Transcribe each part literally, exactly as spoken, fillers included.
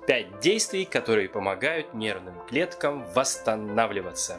пять действий, которые помогают нервным клеткам восстанавливаться.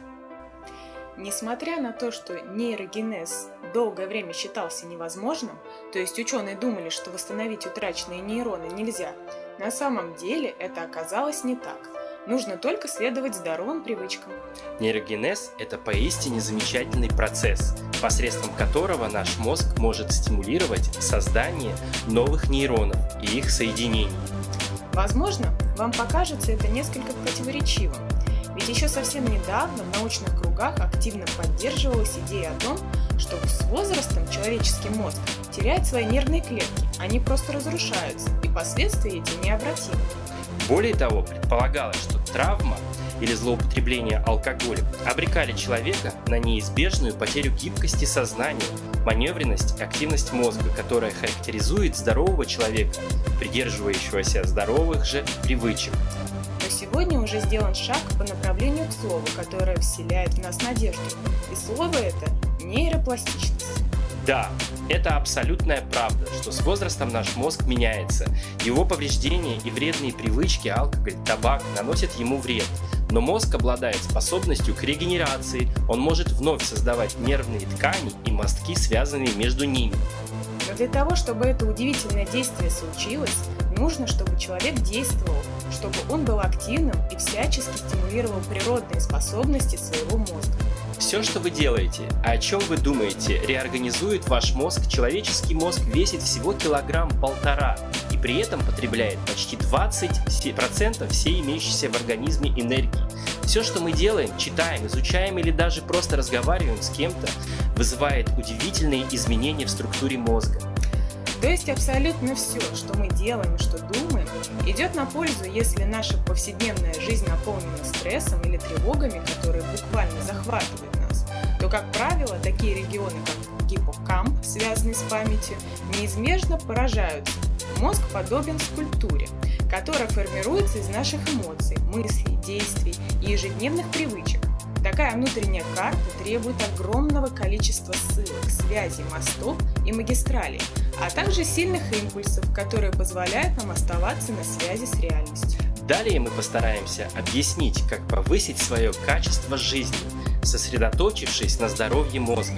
Несмотря на то, что нейрогенез долгое время считался невозможным, то есть ученые думали, что восстановить утраченные нейроны нельзя, на самом деле это оказалось не так. Нужно только следовать здоровым привычкам. Нейрогенез – это поистине замечательный процесс, посредством которого наш мозг может стимулировать создание новых нейронов и их соединений. Возможно, вам покажется это несколько противоречивым, ведь еще совсем недавно в научных кругах активно поддерживалась идея о том, что с возрастом человеческий мозг теряет свои нервные клетки, они просто разрушаются, и последствия эти необратимы. Более того, предполагалось, что травма или злоупотребление алкоголем обрекали человека на неизбежную потерю гибкости сознания, маневренность и активность мозга, которая характеризует здорового человека, придерживающегося здоровых же привычек. Но сегодня уже сделан шаг по направлению к слову, которое вселяет в нас надежду. И слово это – нейропластичность. Да, это абсолютная правда, что с возрастом наш мозг меняется. Его повреждения и вредные привычки, алкоголь, табак наносят ему вред. Но мозг обладает способностью к регенерации, он может вновь создавать нервные ткани и мостки, связанные между ними. Но для того, чтобы это удивительное действие случилось, нужно, чтобы человек действовал, чтобы он был активным и всячески стимулировал природные способности своего мозга. Все, что вы делаете, а о чем вы думаете, реорганизует ваш мозг. Человеческий мозг весит всего килограмм-полтора и при этом потребляет почти двадцать процентов всей имеющейся в организме энергии. Все, что мы делаем, читаем, изучаем или даже просто разговариваем с кем-то, вызывает удивительные изменения в структуре мозга. То есть абсолютно все, что мы делаем и что думаем, идет на пользу, если наша повседневная жизнь наполнена стрессом или тревогами, которые буквально захватывают нас, то, как правило, такие регионы, как гиппокамп, связанные с памятью, неизбежно поражаются. Мозг подобен скульптуре, которая формируется из наших эмоций, мыслей, действий и ежедневных привычек. Такая внутренняя карта требует огромного количества ссылок, связей, мостов и магистралей, а также сильных импульсов, которые позволяют нам оставаться на связи с реальностью. Далее мы постараемся объяснить, как повысить свое качество жизни, сосредоточившись на здоровье мозга.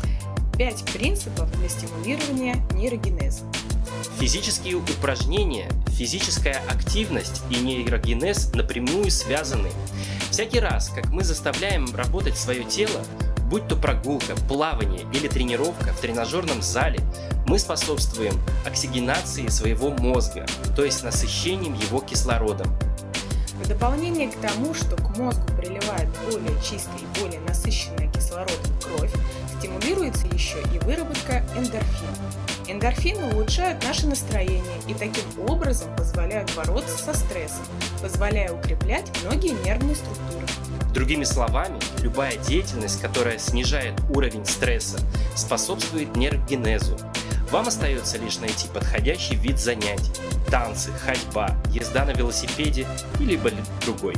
Пять принципов для стимулирования нейрогенеза. Физические упражнения, физическая активность и нейрогенез напрямую связаны. Всякий раз, как мы заставляем работать свое тело, будь то прогулка, плавание или тренировка в тренажерном зале, мы способствуем оксигенации своего мозга, то есть насыщением его кислородом. В дополнение к тому, что к мозгу приливает более чистая и более насыщенная кислородом кровь, стимулируется еще и выработка эндорфина. Эндорфины улучшают наше настроение и таким образом позволяют бороться со стрессом, позволяя укреплять многие нервные структуры. Другими словами, любая деятельность, которая снижает уровень стресса, способствует нейрогенезу. Вам остается лишь найти подходящий вид занятий – танцы, ходьба, езда на велосипеде или либо другой.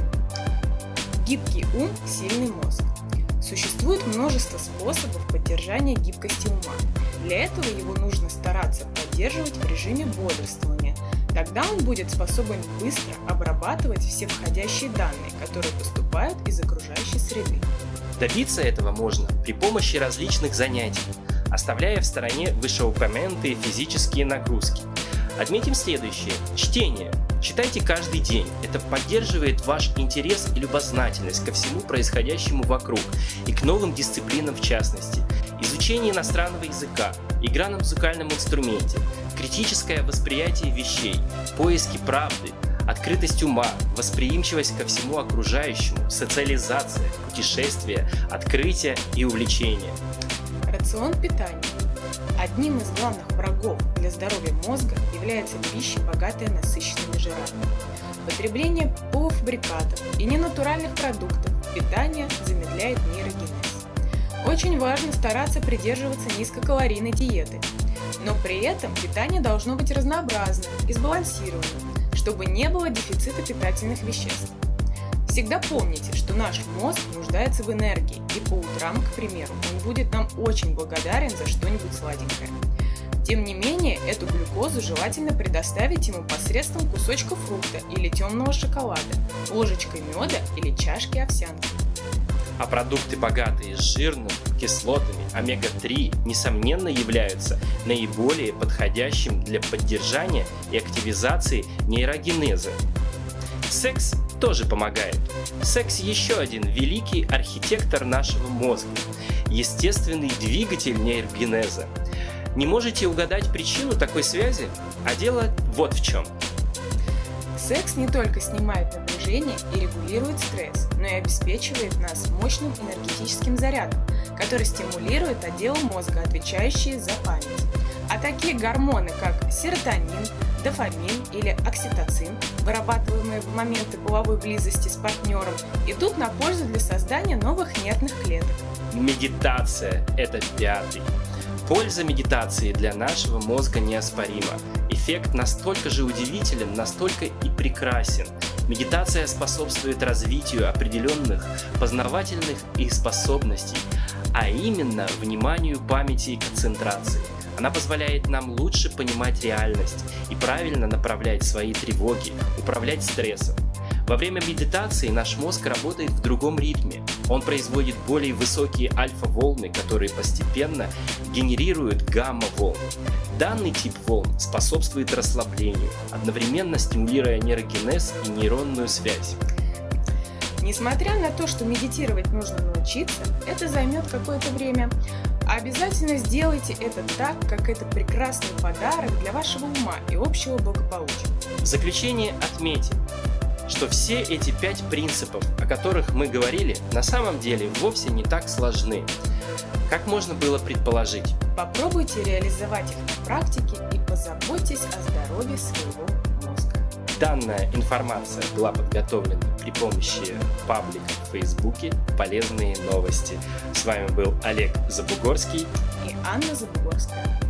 Гибкий ум – сильный мозг. Существует множество способов поддержания гибкости ума. Для этого его нужно стараться поддерживать в режиме бодрствования. Тогда он будет способен быстро обрабатывать все входящие данные, которые поступают из окружающей среды. Добиться этого можно при помощи различных занятий, оставляя в стороне вышеупомянутые физические нагрузки. Отметим следующее. Чтение. Читайте каждый день. Это поддерживает ваш интерес и любознательность ко всему происходящему вокруг и к новым дисциплинам в частности. Изучение иностранного языка, игра на музыкальном инструменте, критическое восприятие вещей, поиски правды, открытость ума, восприимчивость ко всему окружающему, социализация, путешествия, открытия и увлечения. Рацион питания. Одним из главных врагов для здоровья мозга является пища, богатая насыщенными жирами. Потребление полуфабрикатов и ненатуральных продуктов питания замедляет нейрогенез. Очень важно стараться придерживаться низкокалорийной диеты, но при этом питание должно быть разнообразным и сбалансированным, чтобы не было дефицита питательных веществ. Всегда помните, что наш мозг нуждается в энергии, и по утрам, к примеру, он будет нам очень благодарен за что-нибудь сладенькое. Тем не менее, эту глюкозу желательно предоставить ему посредством кусочка фрукта или темного шоколада, ложечкой меда или чашки овсянки. А продукты, богатые жирными кислотами омега три, несомненно являются наиболее подходящим для поддержания и активизации нейрогенеза. Секс тоже помогает. Секс еще один великий архитектор нашего мозга, естественный двигатель нейрогенеза. Не можете угадать причину такой связи? А дело вот в чем. Секс не только снимает напряжение и регулирует стресс, но и обеспечивает нас мощным энергетическим зарядом, который стимулирует отделы мозга, отвечающие за память. А такие гормоны, как серотонин, дофамин или окситоцин, вырабатываемые в моменты половой близости с партнером, идут на пользу для создания новых нервных клеток. Медитация – это пятый. Польза медитации для нашего мозга неоспорима. Эффект настолько же удивителен, настолько и прекрасен. Медитация способствует развитию определенных познавательных и способностей, а именно вниманию, памяти и концентрации. Она позволяет нам лучше понимать реальность и правильно направлять свои тревоги, управлять стрессом. Во время медитации наш мозг работает в другом ритме. Он производит более высокие альфа-волны, которые постепенно генерируют гамма-волны. Данный тип волн способствует расслаблению, одновременно стимулируя нейрогенез и нейронную связь. Несмотря на то, что медитировать нужно научиться, это займет какое-то время. А обязательно сделайте это так, как это прекрасный подарок для вашего ума и общего благополучия. В заключение отметим, что все эти пять принципов, о которых мы говорили, на самом деле вовсе не так сложны, как можно было предположить. Попробуйте реализовать их на практике и позаботьтесь о здоровье своего мозга. Данная информация была подготовлена при помощи паблика в Фейсбуке «Полезные новости». С вами был Олег Забугорский и Анна Забугорская.